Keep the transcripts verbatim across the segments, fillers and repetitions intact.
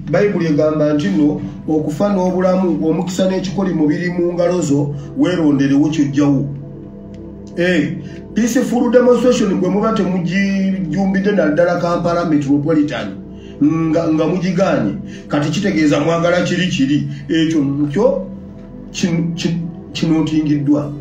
Bayibuli egamba nti nno okufa n'obulamu omukisa n'ekikoli mu biri mu ngalo zo weeronderewo kyojjawo. Eh, peaceful demonstration gwe muba temugijumbidde naddala Kampala Metropolitan nga, nga mugiganye kati kitegeeza mwagala kiri kiri ekyo nkyo kinootingiddwa.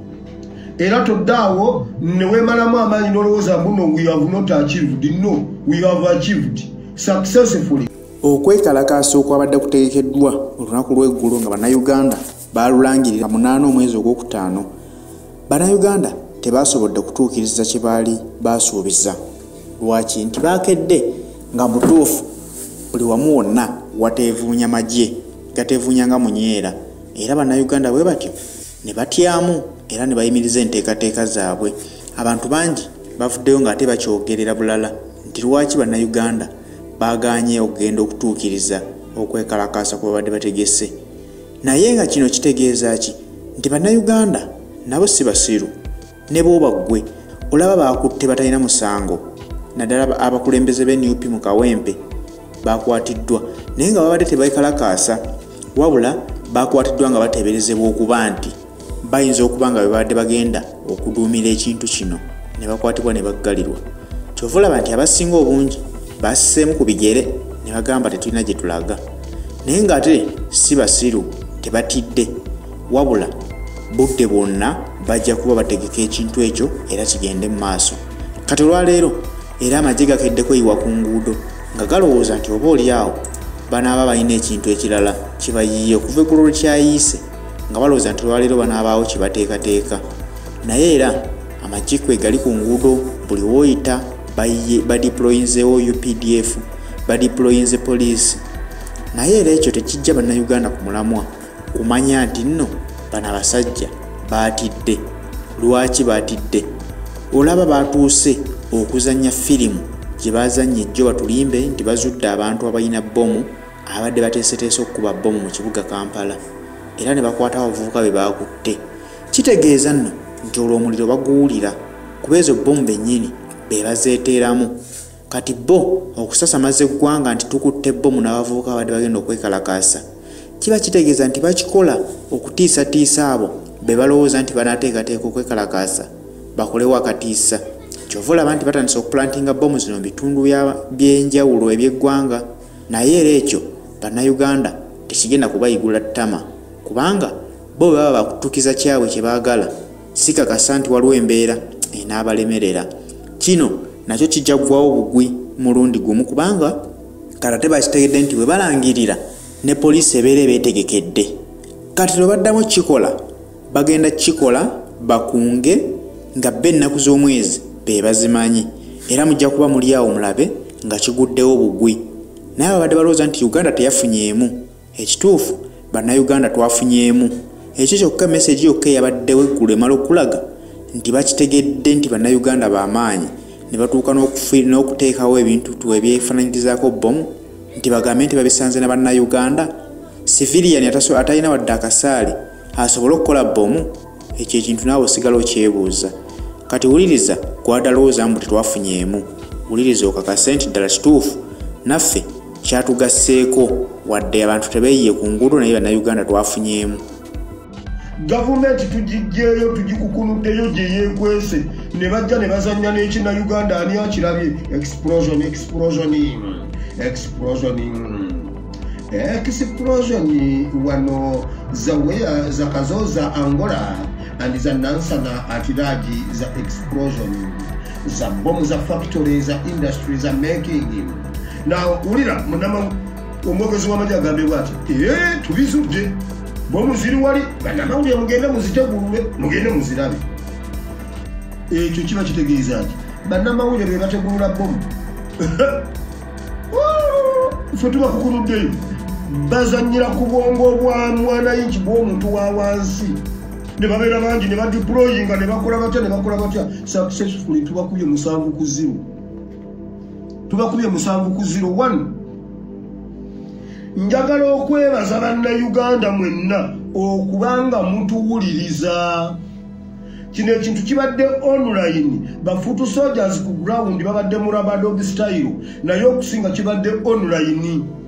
Era toddaawo ne weemalamu amaanyi n'olowooza mbuno we have not achieved. No, we have achieved successfully. Okwekalakaasa okwabadde kutegekeddwa olunaku lw'eggulo nga bannayuganda baalulangirira munaana omwezi ogwokutaano, bannayuganda tebaasobodde kutuukiriza kye baali baasuubiza. Lwaki? Nti baakedde nga mutuufu buli wamu wonna wateevuunya magye gateevuunyanga munyeera, era bannayuganda bwe batyo ne batyamu era ne bayimiriza enteekateeka zaabwe. Abantu bangi bavuddeyo ng'ate bakyogerera bulala nti lwaki bannayuganda baaganye okugenda okutuukiriza okwekalakaasa kwe babadde bategese. Naye nga kino kitegeeza ki? Nti bannayuganda nabo si basiru, ne bw'oba ggwe olaba baakutte batalina musango, naddala abakulembeze b'N U P mu Kawempe baakwatiddwa naye nga babadde tebekalakaasa, wabula baakwatiddwa nga bateeberezebwa okuba nti bayinza okuba nga babadde bagenda okuduumira ekintu kino ne bakwatibwa ne baggalirwa. Kyova olaba nti abasinga obungi baasiseemu ku bigere ne bagamba tetulina gye tulaga, naye ng'ate si basiru, tebatidde, wabula budde bwonna bajja kuba bategeka ekintu ekyo era kigende mu maaso. Kati olwaleero era amagye gakeddeko eyiwa ku nguudo nga galowooza nti oba oliawo banaaba balina ekintu ekirala kibayiye okuva eggulu lukyayiise, nga balowooza nti olwaleero banaabaawo kibateekateeka. Naye era amagye kwe gali ku nguudo, buli wooyita badiployinzewo U P D F, badiployinze poliisi. Naye era ekyo tekijja bannayuganda ku mulamwa kumanya nti nno bano abasajja baatidde. Lwaki baatidde? Olaba baatuuse okuzannya firimu gye baazannya ejjo batulimbe nti bazudde abantu abalina bbomu abadde bateeseteese okukuba bbomu mu kibuga Kampala, era ne bakwata abavubuka be baakutte. Kitegeeza nno nti olwo omuliro baguwulira kuba ezo bbomu bennyini be bazeeteeramu. Kati bo okusasamaza eggwanga nti tukutte bbomu n'abavubuka abadde bagenda okwekalakaasa, kiba kitegeeza nti bakikola okutiisatiisa abo be balowooza nti banaateekateeka okwekalakaasa bakolewo akatiisa. Kyova olaba nti batandisa okuplantinga bbomu zino mu bitundu by'enjawulo eby'eggwanga. Naye era ekyo bannayuganda tekigenda kubayigula ttama, kubanga bo baba bakutuukiza kyabwe kye baagala, sikakasa nti waliwo embeera enaabalemerera. Kino nakyo kijja kuggwawo bugwi mulundi gumu, kubanga kati ate bakitegedde nti bwe balangirira ne poliisi ebeera beetegekedde. Kati lwe baddamu kikola bagenda kikola bakunge nga bbe ennaku z'omwezi be bazimanyi, era mujja kuba muli awo mulabe nga kiguddewo bugwi. Naye babadde balowooza nti Uganda teyafunyeemu. Ekituufu bannayuganda twafunyeemu. Ekyo kyokka message yokka eyabaddewo eggulu emala okulaga nti bakitegedde nti bannayuganda b'amaanyi ne batuuka n'okuteekawo ebintu tu ebyefaananyirizaako bbomu nti bagambe nti babisanze na bannayuganda. Civilian atalina wadde akasaali asobole okukola bbomu, ekyo ekintu naawe osigala okyebuuza. Kati wuliriza gwadalowooza mbu tetwafunyeemu, wuliriza okakase nti ddala kituufu naffe kyatugasseeko wadde abantu tebeeyiye ku nguudo, naye bannayuganda twafunyeemu. Gavumenti tugijjeeyo tugikukunuddeyo gye yeekwese ne bajja ne bazannya n'ekina Uganda ani akirabye. Explosion, explosion, explosion, explosion. Wano zawea za kazo za Angola and za Nansana atiraji za explosion za bomu za factory za industry za making. Now ulira munama omwogezi w'amajja agambe bwati eh tubizudde bomu ziri wali banamawulire mugende muzitegulwe mugende muzirabe. Ekyo kiba kitegeeza nti bannamawulire be bategulula bomu ffe tuba kukuluddeyo bazannyira ku bwongo bwa mwanayinki bw'omuntu wa wansi ne babeera bangi ne badeployinga ne bakola batya ne bakola batya. Successfully tubakubye musanvu ku zero, tubakubye musanvu ku zero one. Njagala okwebaza bannayuganda mwenna okubanga mutuwuliriza. Kino ekintu kibadde online, bafutu soldiers ku ground babadde mu Rabadob style, naye okusinga kibadde online.